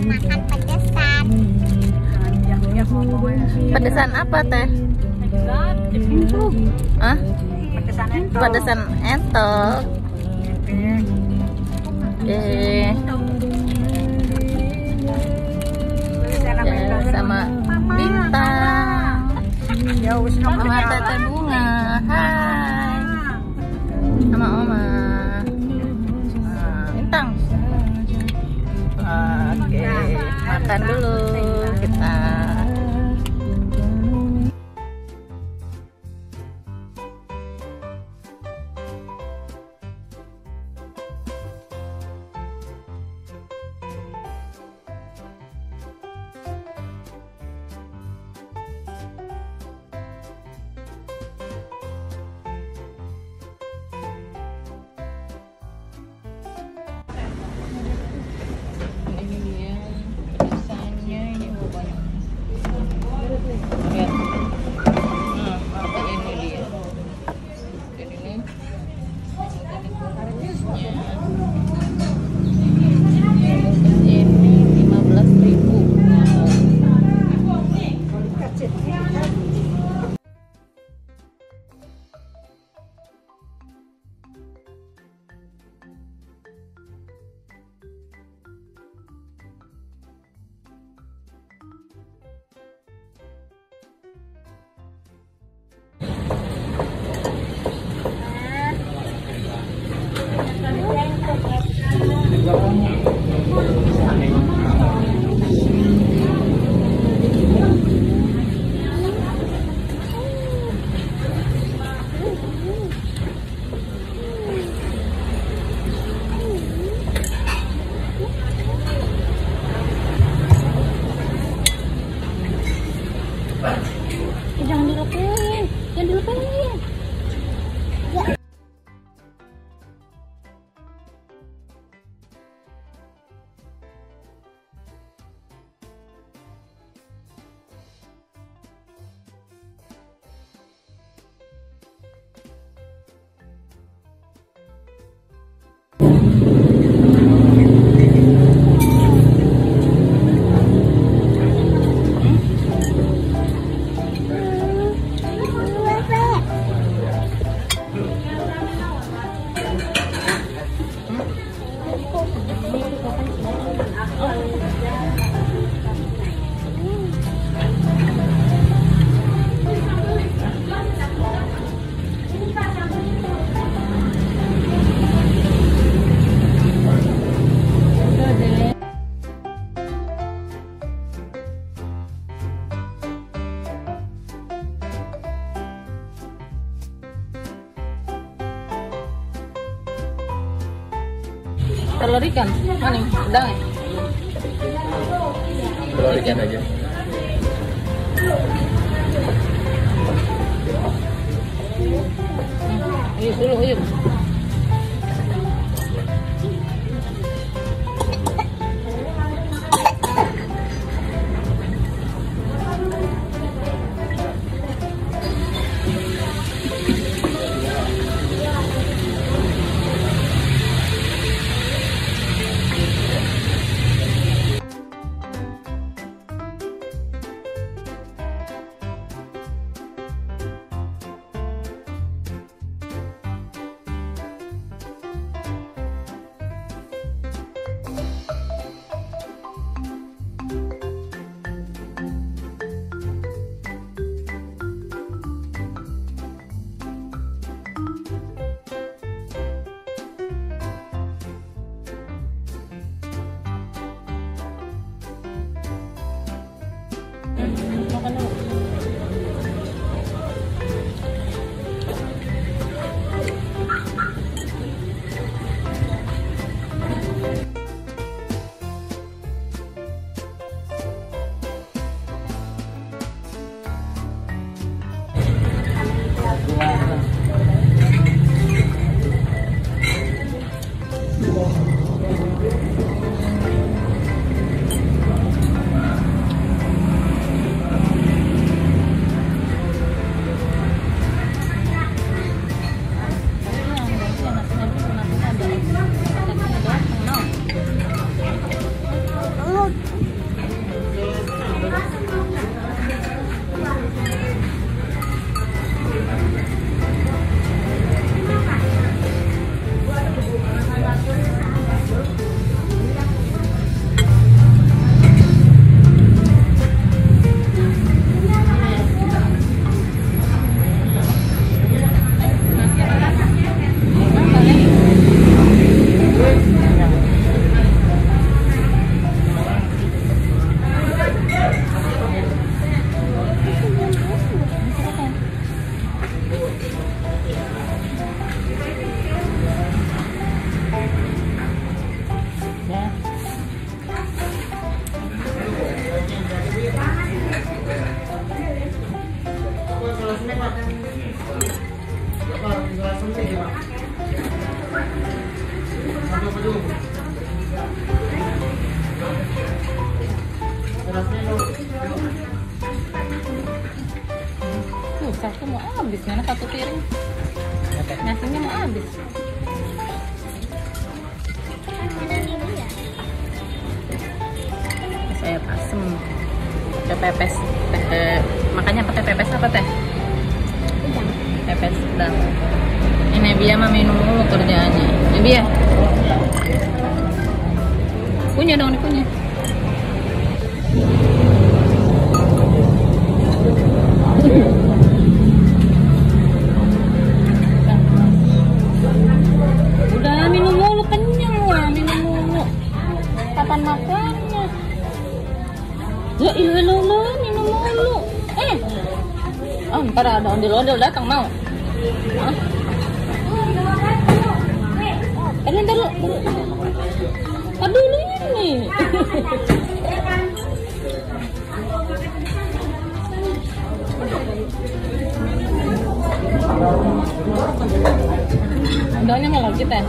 makan pedesan. Pedesan apa teh? Hah? Pedesan entok. Sama bintang. Sama teteh bunga. Hai. Sama oma. Bintang. Oke, makan dulu kita. Jangan dilepehin, jangan dilepehin. Telur ikan, mana? Sedang ya? Telur ikan aja. Yuk dulu, yuk. Satu mau habis, mana satu piring nasinya mau habis. Saya pasem pakai pepes. Makanya pakai pepes apa teh? Pepes sedang. Ini Bia mah minum mulu kerjaannya. Ini Bia. Punya dong, dikunyah. Udah minum mulu, kenyang lah, minum mulu. Kapan makannya? Ya iya lo minum mulu. Ntar ada ondel-ondel datang mau. Hah? Ntar lu. Aduh ini. Ondalnya mau lagi teh.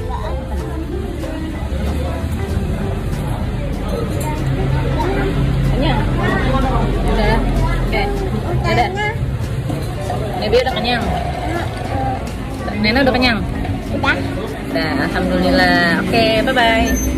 Kenyang? Udah. Oke. Udah. Nebi udah kenyang. Nena udah kenyang? Udah. Udah, alhamdulillah. Oke, bye-bye.